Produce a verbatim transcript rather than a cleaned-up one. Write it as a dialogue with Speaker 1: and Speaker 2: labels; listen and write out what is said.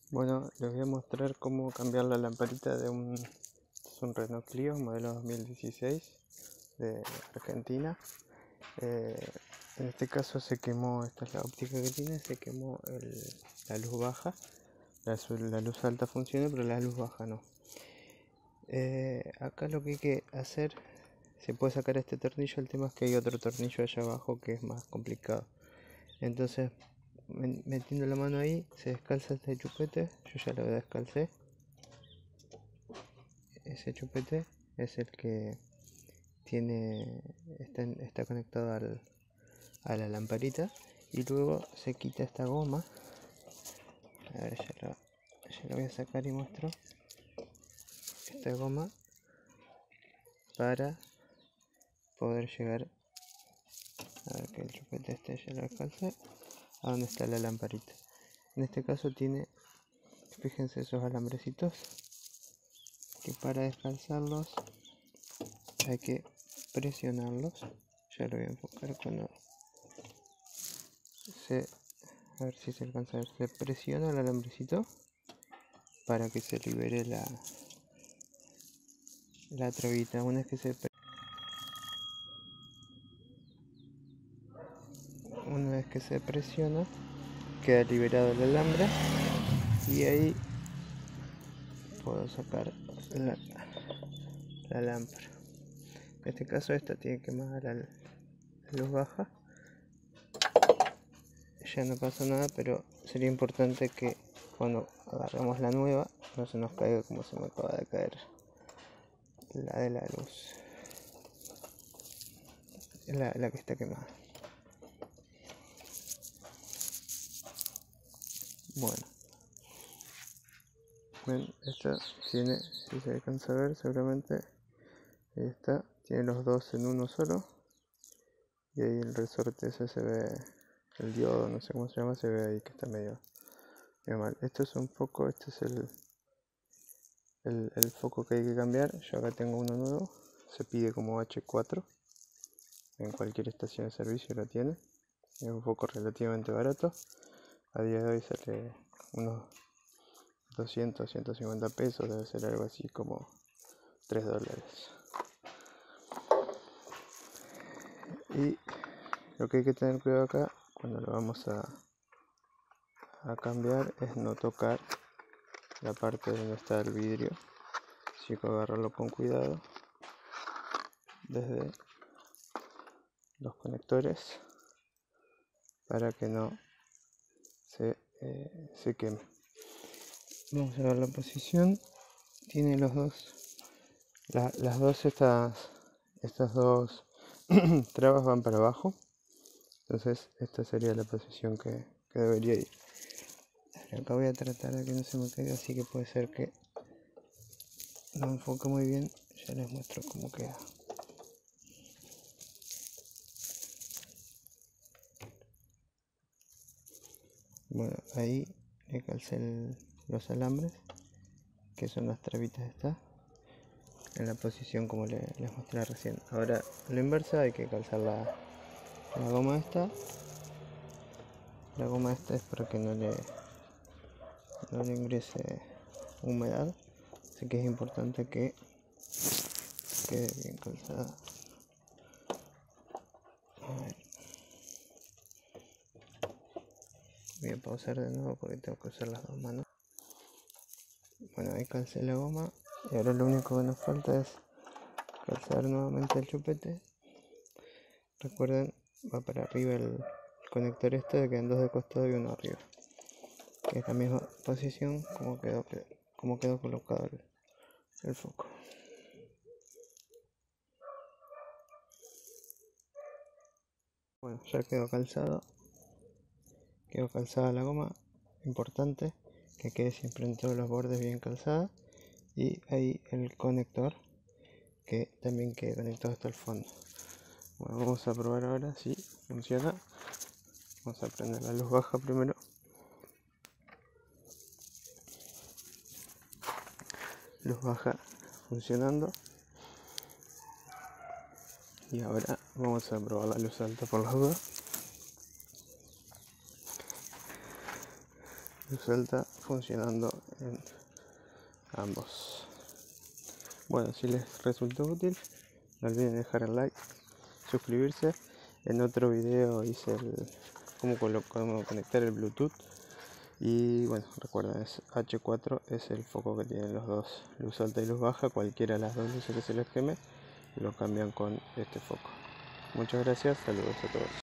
Speaker 1: Bueno, les voy a mostrar cómo cambiar la lamparita de un, es un Renault Clio modelo dos mil dieciséis de Argentina. Eh, en este caso se quemó, esta es la óptica que tiene, se quemó el, la luz baja. La, la luz alta funciona, pero la luz baja no. Eh, acá lo que hay que hacer, se puede sacar este tornillo, el tema es que hay otro tornillo allá abajo que es más complicado. Entonces, metiendo la mano ahí, se descalza este chupete. Yo ya lo descalcé. Ese chupete es el que tiene está, está conectado al, a la lamparita, y luego se quita esta goma. A ver, ya la, ya la voy a sacar y muestro esta goma para poder llegar a ver que el chupete este ya lo descalce a donde está la lamparita. En este caso tiene, fíjense esos alambrecitos, que para descalzarlos hay que presionarlos. Ya lo voy a enfocar cuando se, a ver si se alcanza a ver, se presiona el alambrecito para que se libere la la trabita. Una vez que se una vez que se presiona, queda liberado el alambre y ahí puedo sacar la, la lámpara. En este caso esta tiene quemada la, la luz baja. Ya no pasa nada, pero sería importante que cuando agarramos la nueva no se nos caiga como se me acaba de caer la de la luz, la, la que está quemada. Bueno, ven, esta tiene, si se alcanza a ver, seguramente ahí está, tiene los dos en uno solo, y ahí el resorte ese se ve, el diodo, no sé cómo se llama, se ve ahí que está medio, medio mal. Esto es un foco, este es el, el, el foco que hay que cambiar. Yo acá tengo uno nuevo, se pide como H cuatro, en cualquier estación de servicio lo tiene. Es un foco relativamente barato, a día de hoy sale unos doscientos, ciento cincuenta pesos, debe ser algo así como tres dólares. Y lo que hay que tener cuidado acá cuando lo vamos a, a cambiar es no tocar la parte donde está el vidrio, así que agarrarlo con cuidado desde los conectores para que no se, eh, se queme. Vamos a ver la posición. Tiene los dos, la, las dos estas, estas dos trabas van para abajo, entonces esta sería la posición que, que debería ir. Acá voy a tratar de que no se me caiga, así que puede ser que no enfoque muy bien. Ya les muestro cómo queda. Bueno, ahí le calcé el, los alambres, que son las trabitas estas, en la posición como le, les mostré recién. Ahora, a la inversa, hay que calzar la, la goma esta. La goma esta es para que no le, no le ingrese humedad, así que es importante que quede bien calzada. A ver. Voy a pausar de nuevo porque tengo que usar las dos manos. Bueno, ahí calcé la goma y ahora lo único que nos falta es calzar nuevamente el chupete. Recuerden, va para arriba el, el conector este, de quedan dos de costado y uno arriba, que es la misma posición como quedó, como quedó colocado el, el foco. Bueno, ya quedó calzado, quedó calzada la goma. Importante que quede siempre en todos los bordes bien calzada, y ahí el conector que también quede conectado hasta el fondo. Bueno, vamos a probar ahora si funciona. Vamos a prender la luz baja primero. Luz baja funcionando. Y ahora vamos a probar la luz alta por las dudas. Luz alta funcionando en ambos. Bueno, si les resultó útil, no olviden dejar el like, suscribirse. En otro video hice el cómo, cómo conectar el Bluetooth. Y bueno, recuerden, es H cuatro, es el foco que tienen los dos, luz alta y luz baja. Cualquiera de las dos luces que se les queme lo cambian con este foco. Muchas gracias, saludos a todos.